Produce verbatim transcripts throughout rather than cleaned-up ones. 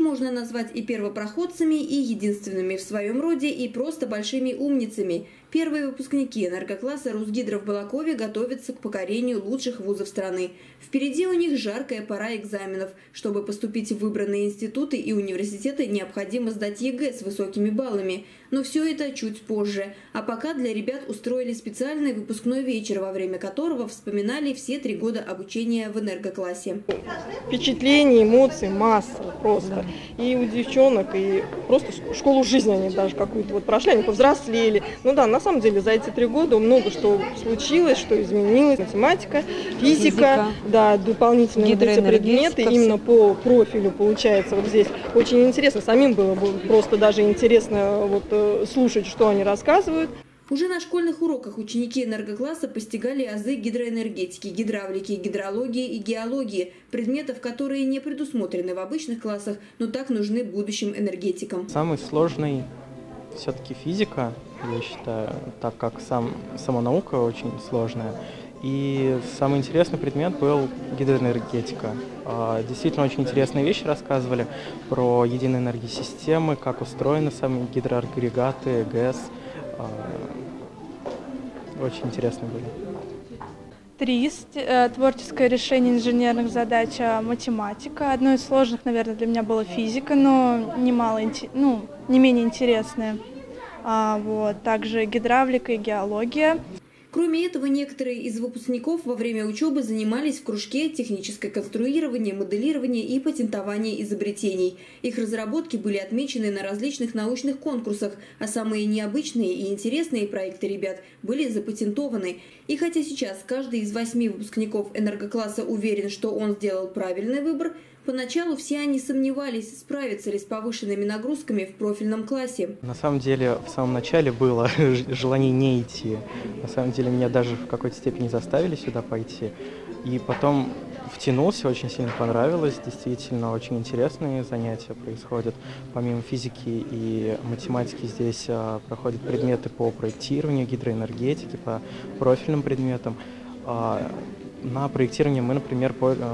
можно назвать и первопроходцами, и единственными в своем роде, и просто большими умницами. Первые выпускники энергокласса Русгидро в Балакове готовятся к покорению лучших вузов страны. Впереди у них жаркая пора экзаменов. Чтобы поступить в выбранные институты и университеты, необходимо сдать ЕГЭ с высокими баллами. Но все это чуть позже. А пока для ребят устроили специальный выпускной вечер, во время которого вспоминали все три года обучения в энергоклассе. Впечатлений, эмоций масса просто. И у девчонок, и просто школу жизни они даже какую-то вот прошли, они повзрослели. Ну да, на самом деле за эти три года много что случилось, что изменилось. Математика, физика, физика. Да, дополнительные вот эти предметы именно по профилю получается вот здесь. Очень интересно, самим было бы просто даже интересно вот слушать, что они рассказывают. Уже на школьных уроках ученики энергокласса постигали азы гидроэнергетики, гидравлики, гидрологии и геологии, предметов, которые не предусмотрены в обычных классах, но так нужны будущим энергетикам. Самый сложный все-таки физика, я считаю, так как сам, сама наука очень сложная. И самый интересный предмет был гидроэнергетика. Действительно очень интересные вещи рассказывали про единые энергосистемы, как устроены сами гидроагрегаты, ГЭС. Очень интересные были. ТРИС, творческое решение инженерных задач, математика. Одно из сложных, наверное, для меня была физика, но немало, ну, не менее интересная. А, вот, также гидравлика и геология. Кроме этого, некоторые из выпускников во время учебы занимались в кружке техническое конструирование, моделирование и патентование изобретений. Их разработки были отмечены на различных научных конкурсах, а самые необычные и интересные проекты ребят были запатентованы. И хотя сейчас каждый из восьми выпускников энергокласса уверен, что он сделал правильный выбор, поначалу все они сомневались, справятся ли с повышенными нагрузками в профильном классе. На самом деле, в самом начале было желание не идти. На самом деле, меня даже в какой-то степени заставили сюда пойти. И потом втянулся, очень сильно понравилось. Действительно, очень интересные занятия происходят. Помимо физики и математики здесь а, проходят предметы по проектированию, гидроэнергетике, по профильным предметам. А, На проектировании мы, например,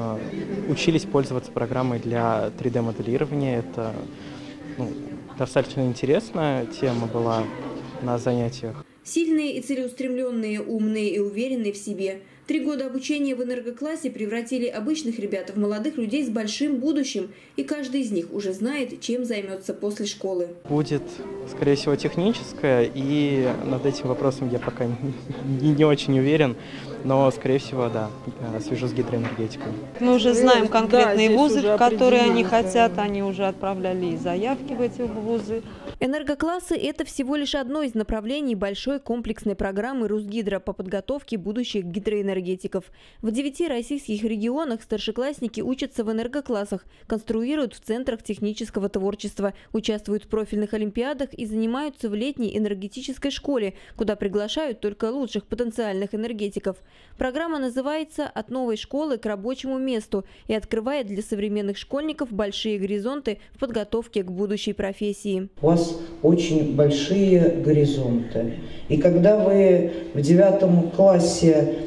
учились пользоваться программой для три дэ моделирования. Это ну, достаточно интересная тема была на занятиях. Сильные и целеустремленные, умные и уверенные в себе. Три года обучения в энергоклассе превратили обычных ребят в молодых людей с большим будущим. И каждый из них уже знает, чем займется после школы. Будет, скорее всего, техническое, и над этим вопросом я пока не, не очень уверен. Но, скорее всего, да, свяжу с гидроэнергетикой. Мы уже знаем конкретные да, вузы, в которые они хотят, они уже отправляли и заявки в эти вузы. Энергоклассы – это всего лишь одно из направлений большой комплексной программы Русгидро по подготовке будущих гидроэнергетиков. В девяти российских регионах старшеклассники учатся в энергоклассах, конструируют в центрах технического творчества, участвуют в профильных олимпиадах и занимаются в летней энергетической школе, куда приглашают только лучших потенциальных энергетиков. Программа называется «От новой школы к рабочему месту» и открывает для современных школьников большие горизонты в подготовке к будущей профессии. У вас очень большие горизонты. И когда вы в девятом классе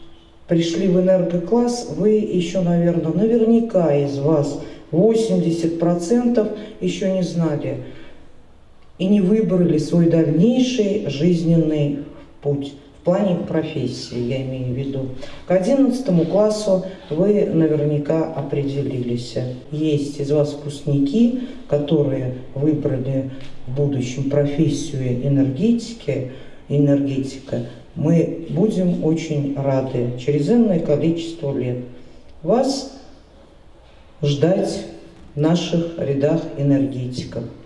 пришли в энергокласс, вы еще, наверное, наверняка из вас восемьдесят процентов еще не знали и не выбрали свой дальнейший жизненный путь. В плане профессии, я имею в виду. К одиннадцатому классу вы наверняка определились. Есть из вас выпускники, которые выбрали в будущем профессию энергетики, энергетика. Мы будем очень рады через энное количество лет вас ждать в наших рядах энергетиков.